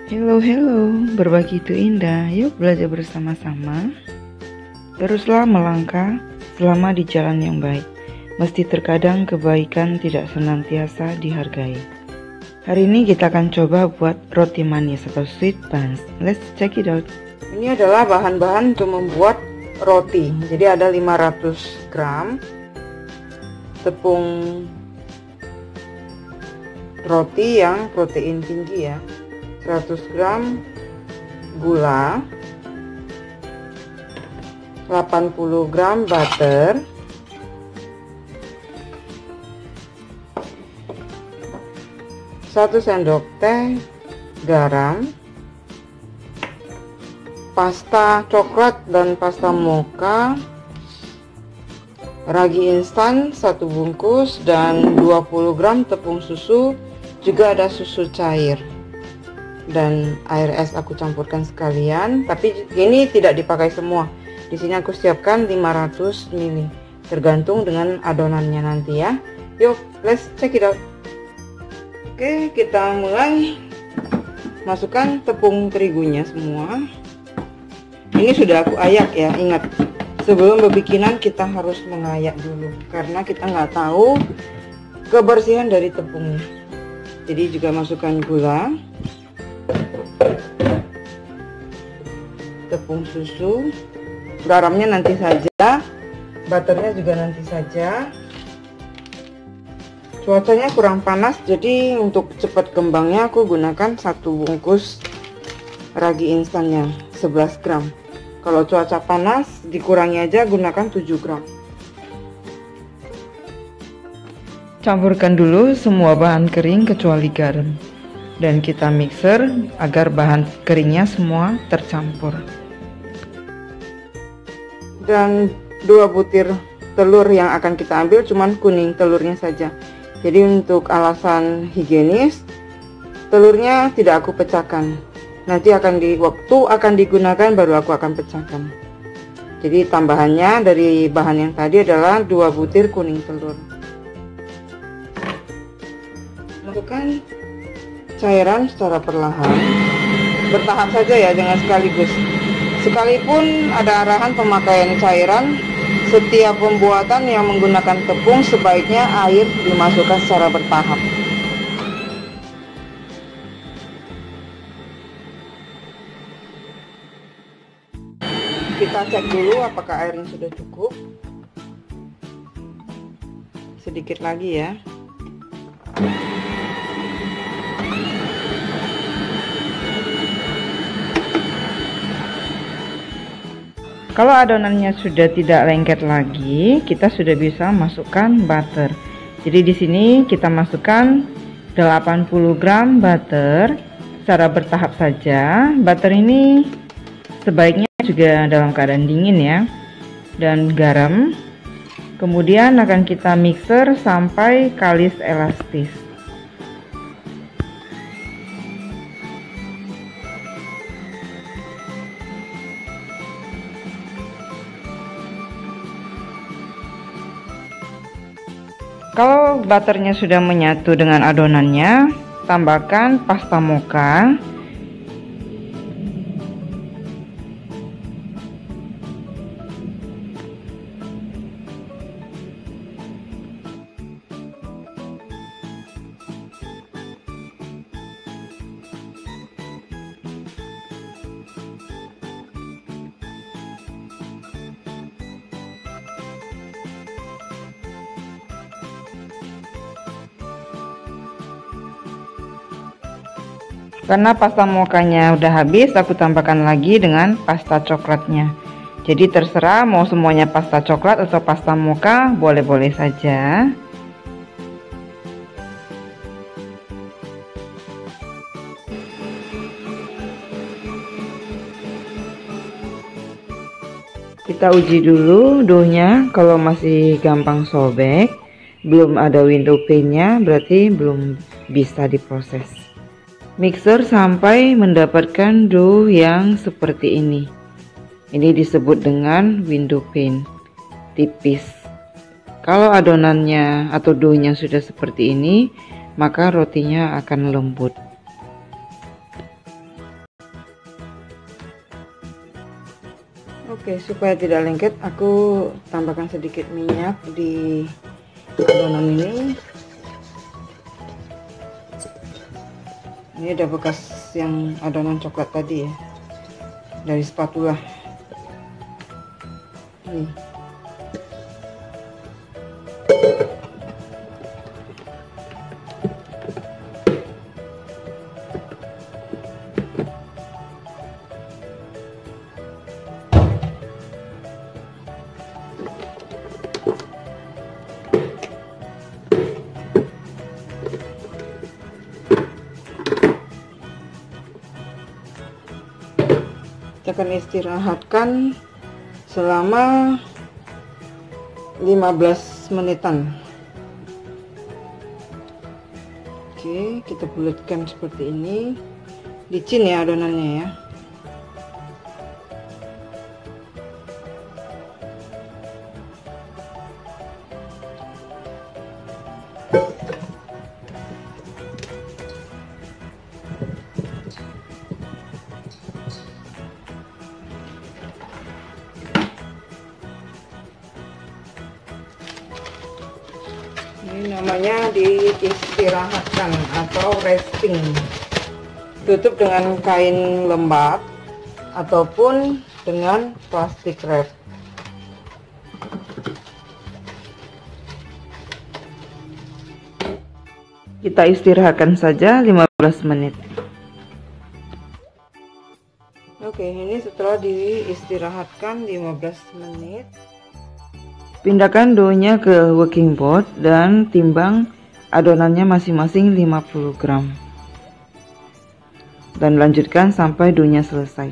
Hello, hello, berbagi itu indah. Yuk belajar bersama-sama. Teruslah melangkah selama di jalan yang baik. Meski terkadang kebaikan tidak senantiasa dihargai. Hari ini kita akan coba buat roti manis atau sweet buns. Let's check it out. Ini adalah bahan-bahan untuk membuat roti. Jadi ada 500 gram tepung roti yang protein tinggi ya. 100 gram gula, 80 gram butter, 1 sendok teh garam, pasta coklat dan pasta mocha, ragi instan 1 bungkus, dan 20 gram tepung susu, juga ada susu cair. Dan air es aku campurkan sekalian, tapi ini tidak dipakai semua. Di sini aku siapkan 500 ml, tergantung dengan adonannya nanti ya. Yuk, let's check it out. Oke, kita mulai. Masukkan tepung terigunya semua. Ini sudah aku ayak ya, ingat. Sebelum berbikinan kita harus mengayak dulu, karena kita nggak tahu kebersihan dari tepungnya. Jadi juga masukkan gula, tepung susu, garamnya nanti saja, butternya juga nanti saja. Cuacanya kurang panas, jadi untuk cepat kembangnya aku gunakan 1 bungkus ragi instannya 11 gram. Kalau cuaca panas dikurangi aja, gunakan 7 gram. Campurkan dulu semua bahan kering kecuali garam, dan kita mixer agar bahan keringnya semua tercampur. Dan 2 butir telur yang akan kita ambil cuman kuning telurnya saja. Jadi untuk alasan higienis, telurnya tidak aku pecahkan. Nanti waktu akan digunakan baru aku akan pecahkan. Jadi tambahannya dari bahan yang tadi adalah 2 butir kuning telur. Masukkan cairan secara perlahan, bertahap saja ya, jangan sekaligus. Sekalipun ada arahan pemakaian cairan, setiap pembuatan yang menggunakan tepung sebaiknya air dimasukkan secara bertahap. Kita cek dulu apakah airnya sudah cukup. Sedikit lagi ya. Kalau adonannya sudah tidak lengket lagi, kita sudah bisa masukkan butter. Jadi di sini kita masukkan 80 gram butter secara bertahap saja. Butter ini sebaiknya juga dalam keadaan dingin ya. Dan garam. Kemudian akan kita mixer sampai kalis elastis. Kalau butternya sudah menyatu dengan adonannya, tambahkan pasta mocha. Karena pasta mochanya udah habis, aku tambahkan lagi dengan pasta coklatnya. Jadi terserah mau semuanya pasta coklat atau pasta mocha, boleh-boleh saja. Kita uji dulu doughnya, kalau masih gampang sobek, belum ada window pane-nya, berarti belum bisa diproses. Mixer sampai mendapatkan dough yang seperti ini. Ini disebut dengan window pane, tipis. Kalau adonannya atau doughnya sudah seperti ini, maka rotinya akan lembut. Oke, supaya tidak lengket, aku tambahkan sedikit minyak di adonan ini. Ini ada bekas yang adonan coklat tadi ya, dari spatula. Nih. Kita akan istirahatkan selama 15 menitan. Oke, kita bulatkan seperti ini. Licin ya adonannya ya. Ini namanya diistirahatkan atau resting. Tutup dengan kain lembab ataupun dengan plastik wrap. Kita istirahatkan saja 15 menit. Oke, ini setelah diistirahatkan 15 menit. Pindahkan doughnya ke working board dan timbang adonannya masing-masing 50 gram. Dan lanjutkan sampai doughnya selesai.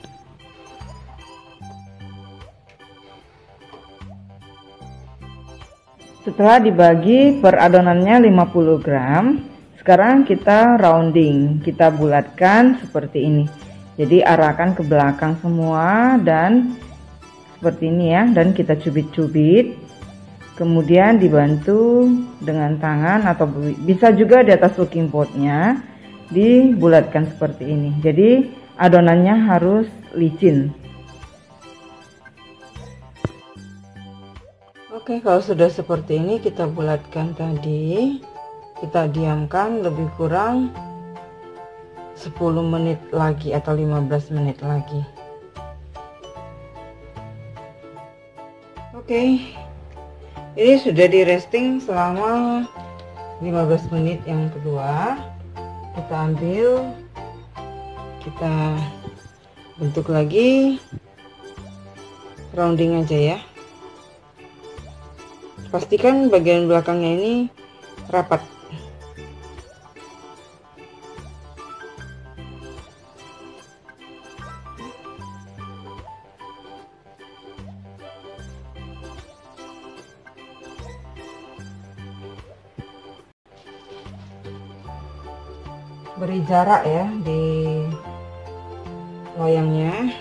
Setelah dibagi per adonannya 50 gram, sekarang kita rounding, kita bulatkan seperti ini. Jadi arahkan ke belakang semua dan seperti ini ya, dan kita cubit-cubit, kemudian dibantu dengan tangan atau bisa juga di atas working boardnya dibulatkan seperti ini. Jadi adonannya harus licin. Oke, kalau sudah seperti ini kita bulatkan tadi, kita diamkan lebih kurang 10 menit lagi atau 15 menit lagi. Oke, ini sudah di resting selama 15 menit yang kedua. Kita ambil, kita bentuk lagi, rounding aja ya. Pastikan bagian belakangnya ini rapat. Beri jarak ya di loyangnya.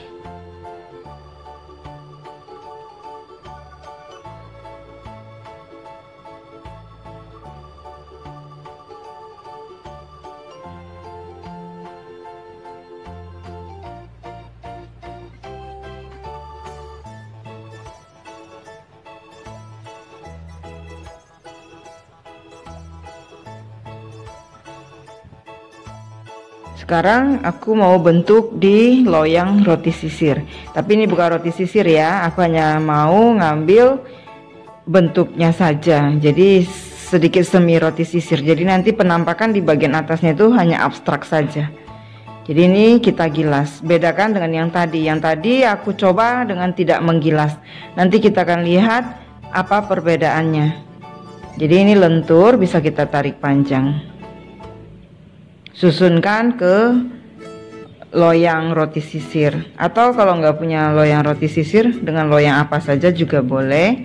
Sekarang aku mau bentuk di loyang roti sisir, tapi ini bukan roti sisir ya, aku hanya mau ngambil bentuknya saja, jadi sedikit semi roti sisir. Jadi nanti penampakan di bagian atasnya itu hanya abstrak saja. Jadi ini kita gilas, bedakan dengan yang tadi aku coba dengan tidak menggilas. Nanti kita akan lihat apa perbedaannya. Jadi ini lentur, bisa kita tarik panjang. Susunkan ke loyang roti sisir, atau kalau nggak punya loyang roti sisir, dengan loyang apa saja juga boleh.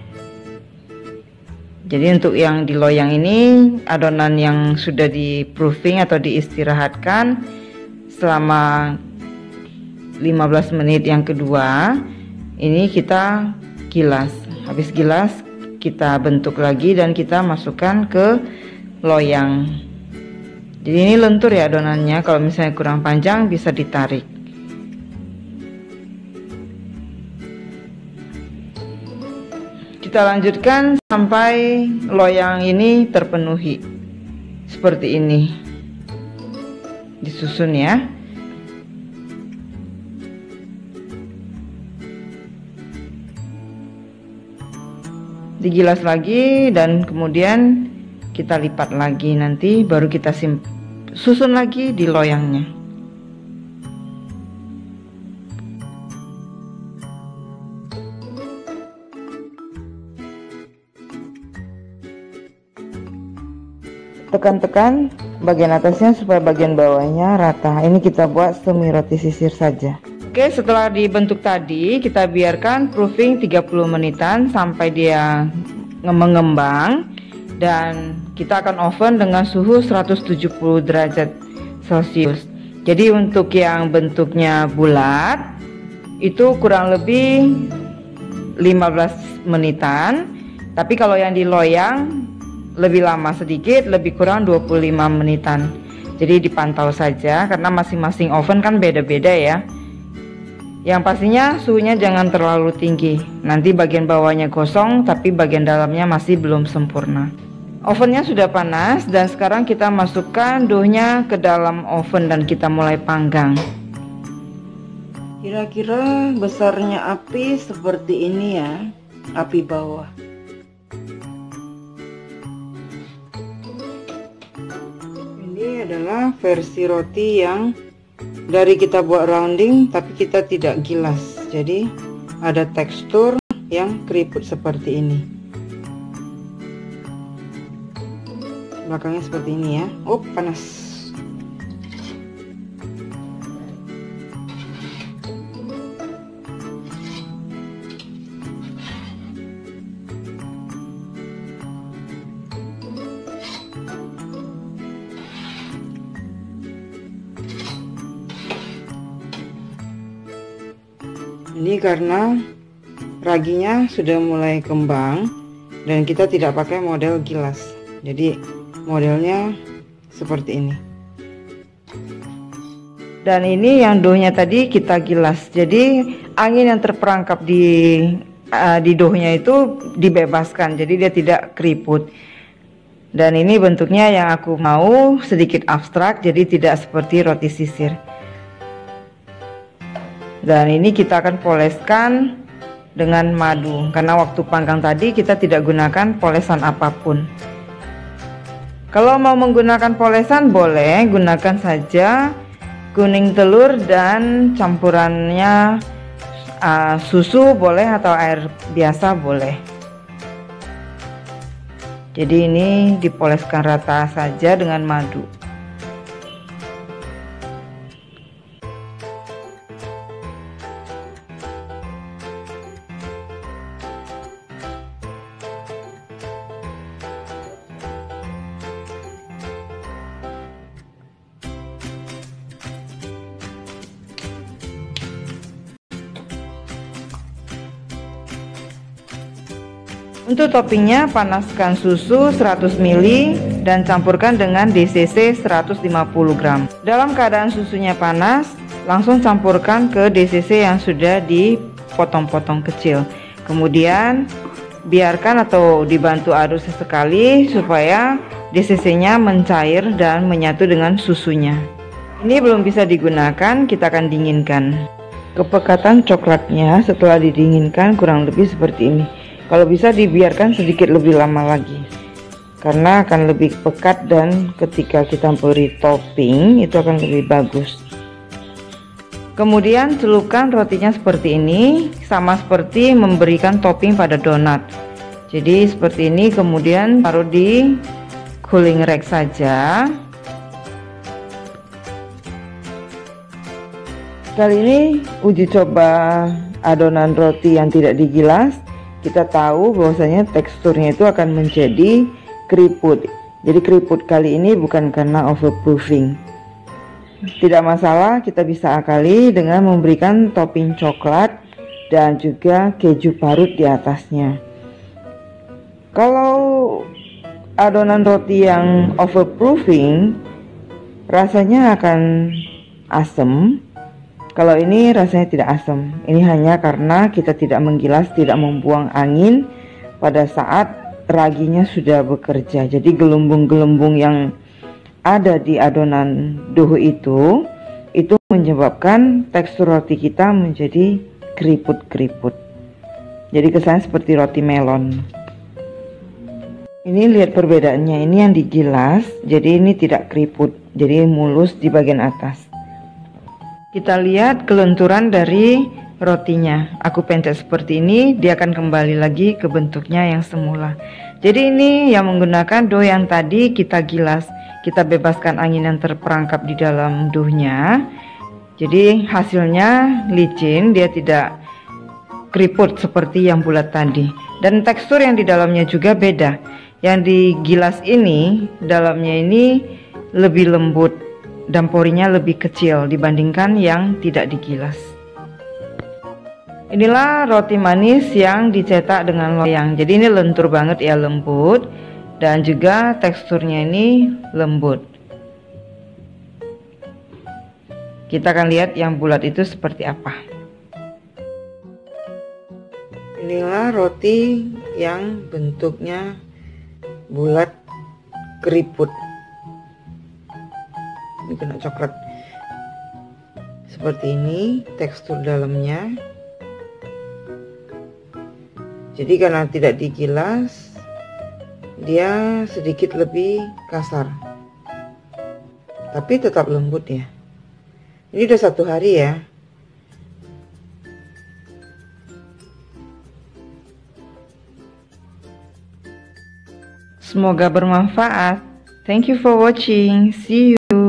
Jadi untuk yang di loyang ini adonan yang sudah di proofing atau diistirahatkan selama 15 menit yang kedua, ini kita gilas. Habis gilas kita bentuk lagi dan kita masukkan ke loyang. Jadi ini lentur ya adonannya, kalau misalnya kurang panjang bisa ditarik. Kita lanjutkan sampai loyang ini terpenuhi. Seperti ini. Disusun ya. Digilas lagi dan kemudian kita lipat lagi, nanti baru kita susun lagi di loyangnya. Tekan-tekan bagian atasnya supaya bagian bawahnya rata. Ini kita buat semi roti sisir saja. Oke, setelah dibentuk tadi kita biarkan proofing 30 menitan sampai dia mengembang, dan kita akan oven dengan suhu 170 derajat Celcius. Jadi untuk yang bentuknya bulat itu kurang lebih 15 menitan, tapi kalau yang di loyang lebih lama sedikit, lebih kurang 25 menitan. Jadi dipantau saja karena masing-masing oven kan beda-beda ya. Yang pastinya suhunya jangan terlalu tinggi, nanti bagian bawahnya gosong tapi bagian dalamnya masih belum sempurna. Ovennya sudah panas dan sekarang kita masukkan doughnya ke dalam oven dan kita mulai panggang. Kira-kira besarnya api seperti ini ya, api bawah. Ini adalah versi roti yang dari kita buat rounding tapi kita tidak gilas, jadi ada tekstur yang keriput seperti ini. Belakangnya seperti ini ya. Oh, panas. Ini karena raginya sudah mulai kembang dan kita tidak pakai model gilas, jadi modelnya seperti ini. Dan ini yang doughnya tadi kita gilas, jadi angin yang terperangkap di doughnya itu dibebaskan, jadi dia tidak keriput. Dan ini bentuknya yang aku mau sedikit abstrak, jadi tidak seperti roti sisir. Dan ini kita akan poleskan dengan madu, karena waktu panggang tadi kita tidak gunakan polesan apapun. Kalau mau menggunakan polesan boleh, gunakan saja kuning telur dan campurannya susu boleh atau air biasa boleh. Jadi ini dipoleskan rata saja dengan madu. Untuk toppingnya, panaskan susu 100 ml dan campurkan dengan DCC 150 gram. Dalam keadaan susunya panas, langsung campurkan ke DCC yang sudah dipotong-potong kecil. Kemudian biarkan atau dibantu aduk sesekali supaya DCC-nya mencair dan menyatu dengan susunya. Ini belum bisa digunakan, kita akan dinginkan. Kepekatan coklatnya setelah didinginkan kurang lebih seperti ini. Kalau bisa dibiarkan sedikit lebih lama lagi, karena akan lebih pekat dan ketika kita beri topping itu akan lebih bagus. Kemudian celupkan rotinya seperti ini, sama seperti memberikan topping pada donat. Jadi seperti ini, kemudian taruh di cooling rack saja. Kali ini uji coba adonan roti yang tidak digilas. Kita tahu bahwasanya teksturnya itu akan menjadi keriput. Jadi keriput kali ini bukan karena overproofing. Tidak masalah, kita bisa akali dengan memberikan topping coklat dan juga keju parut di atasnya. Kalau adonan roti yang overproofing rasanya akan asam. Kalau ini rasanya tidak asam. Ini hanya karena kita tidak menggilas, tidak membuang angin, pada saat raginya sudah bekerja. Jadi gelembung-gelembung yang ada di adonan dough itu menyebabkan tekstur roti kita menjadi keriput-keriput. Jadi kesannya seperti roti melon. Ini lihat perbedaannya, ini yang digilas, jadi ini tidak keriput, jadi mulus di bagian atas. Kita lihat kelenturan dari rotinya. Aku pencet seperti ini, dia akan kembali lagi ke bentuknya yang semula. Jadi ini yang menggunakan dough yang tadi kita gilas, kita bebaskan angin yang terperangkap di dalam doughnya. Jadi hasilnya licin, dia tidak keriput seperti yang bulat tadi. Dan tekstur yang di dalamnya juga beda. Yang digilas ini, dalamnya ini lebih lembut dan porinya lebih kecil dibandingkan yang tidak digilas. Inilah roti manis yang dicetak dengan loyang. Jadi ini lentur banget ya, lembut, dan juga teksturnya ini lembut. Kita akan lihat yang bulat itu seperti apa. Inilah roti yang bentuknya bulat keriput. Ini kena coklat. Seperti ini tekstur dalamnya. Jadi karena tidak digilas, dia sedikit lebih kasar, tapi tetap lembut ya. Ini udah 1 hari ya. Semoga bermanfaat. Thank you for watching. See you.